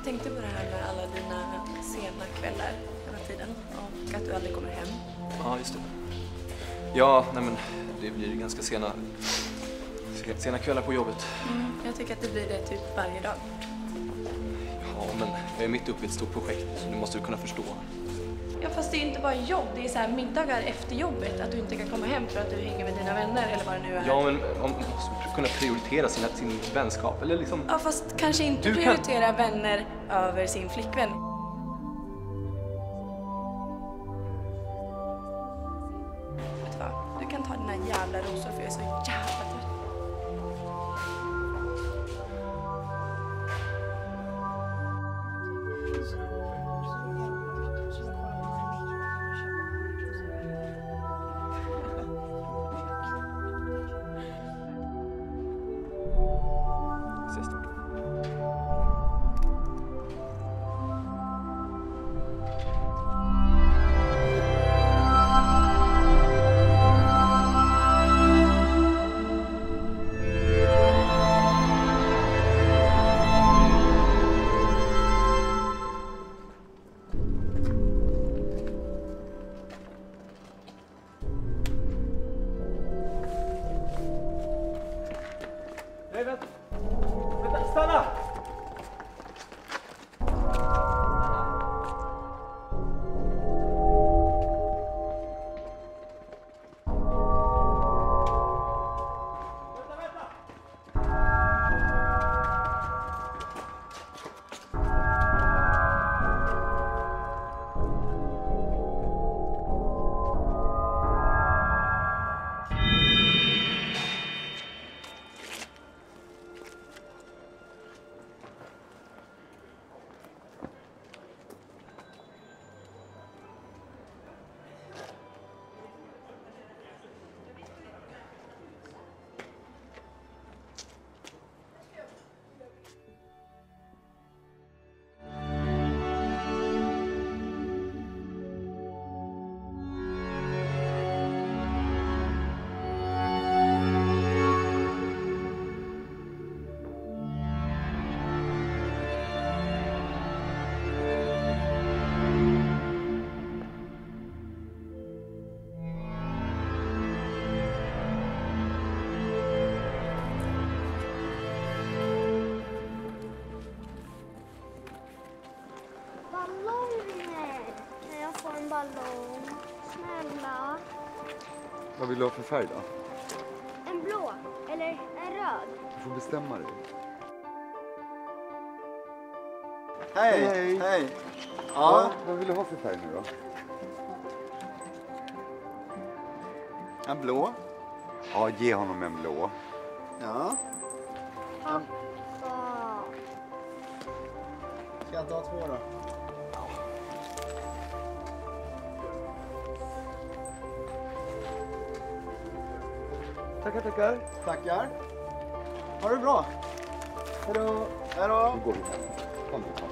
tänkte på det här med alla dina sena kvällar hela tiden och att du aldrig kommer hem. Ja, just det. Ja, nej men det blir ganska sena kvällar på jobbet. Jag tycker att det blir det typ varje dag. Ja, men jag är mitt uppe i ett stort projekt. Du måste kunna förstå. Ja, fast det är inte bara jobb. Det är så här middagar efter jobbet. Att du inte kan komma hem för att du hänger med dina vänner eller vad det nu är. Ja, men man måste kunna prioritera sin vänskap. Eller liksom... Ja, fast kanske inte prioritera vänner över sin flickvän. Vet du vad? Du kan ta dina jävla rosor för jag är så jävla trött. Nej, vänta! Stanna! Ballong. Snälla. Vad vill du ha för färg då? En blå eller en röd. Du får bestämma dig. Hej! Hej! Hej! Ja, vad vill du ha för färg nu då? En blå. Ja, ge honom en blå. Ja. Pappa. Ska jag ta två då? Tackar, tackar. Tackar. Ha det bra. Hejdå. Hejdå. Nu går vi hem. Kom nu.